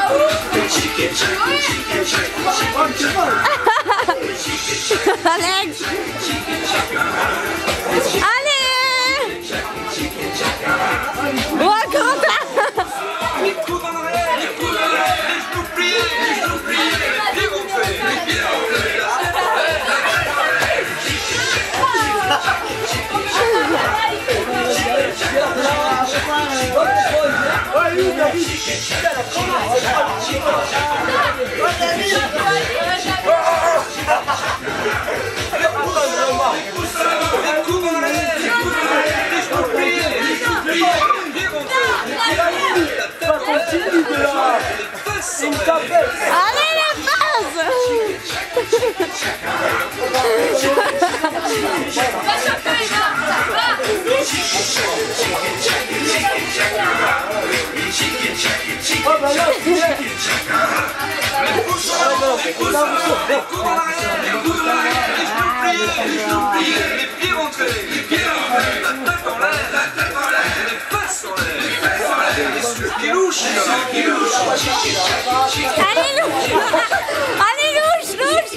Alex. Allez. Ouais, Quentin. Allez la base. Allez louche. Allez louche, louche.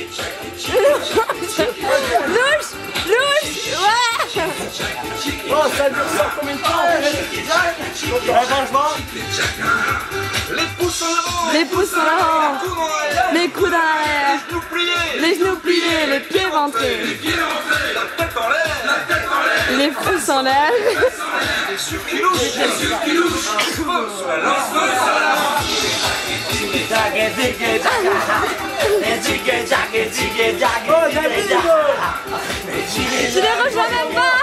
Louche, louche. Ouais. Oh, ça dure ça combien de temps? Les pouces en avant. Les pouces en avant. Les coudes en arrière. Les genoux pliés, les pieds ventrés. Les pouces en l'air. Je les rejoins même pas.